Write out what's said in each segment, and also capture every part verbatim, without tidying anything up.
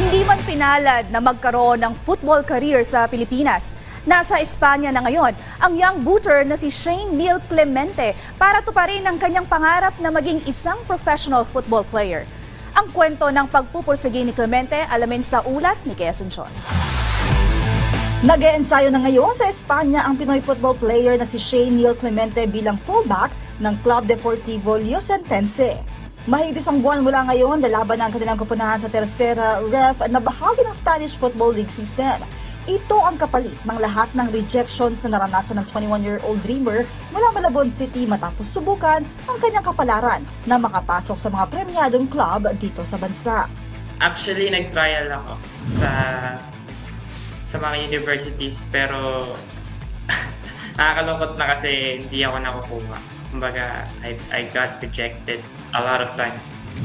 Hindi man pinalad na magkaroon ng football career sa Pilipinas, nasa Espanya na ngayon ang young booter na si Shane Neil Clemente para tuparin ang kanyang pangarap na maging isang professional football player. Ang kwento ng pagpupursige ni Clemente alamin sa ulat ni Kea Asuncion. Nag-eensayo na ngayon sa Espanya ang Pinoy football player na si Shane Neil Clemente bilang fullback ng Club Deportivo Liocentense. Mahigit isang buwan mula ngayon, lalaban ang kanilang kupunahan sa Tercera Ref na bahagi ng Spanish Football League system. Ito ang kapalit ng lahat ng rejections na naranasan ng twenty-one-year-old dreamer mula Malabon City matapos subukan ang kanyang kapalaran na makapasok sa mga premyadong club dito sa bansa. Actually, nag-trial ako sa sa mga universities pero nakakalungkot na kasi hindi ako nakukuha. Kumbaga, I, I got rejected a lot of times.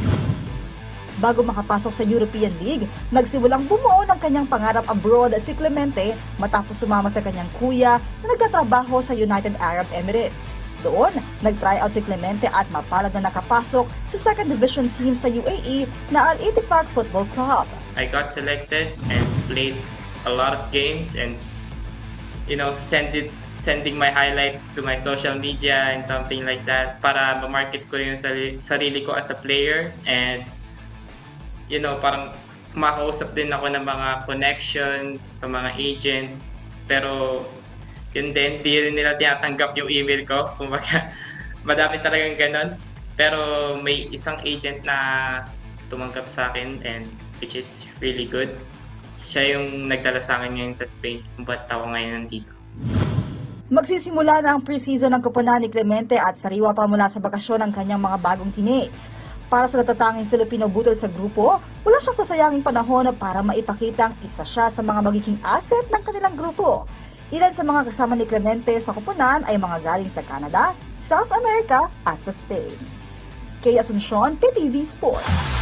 Bago makapasok sa European League, nagsimulang bumuo ng kanyang pangarap abroad si Clemente matapos sumama sa kanyang kuya na nagtatrabaho sa United Arab Emirates. Doon, nag-tryout si Clemente at mapalad na nakapasok sa second division team sa U A E na Al Ittifaq Football Club. I got selected and played a lot of games and you know, sent it sending my highlights to my social media and something like that para ma-market ko yung sarili ko as a player and you know, parang makausap din ako ng mga connections sa mga agents pero yun din, di rin nila tinatanggap yung email ko. Kumbaga, madami talagang ganon. Pero may isang agent na tumanggap sa akin and which is really good. Siya yung nagdala sa akin ngayon sa Spain kung ba't ako ngayon nandito. Magsisimula na ang pre-season ng kupunan ni Clemente at sariwa pa mula sa bakasyon ng kanyang mga bagong teammates. Para sa natatanging Filipino butol sa grupo, wala siyang sasayanging panahon para maipakita ang isa siya sa mga magiging asset ng kanilang grupo. Ilan sa mga kasama ni Clemente sa kupunan ay mga galing sa Canada, South America at sa Spain. Kea Asuncion, T T V Sports.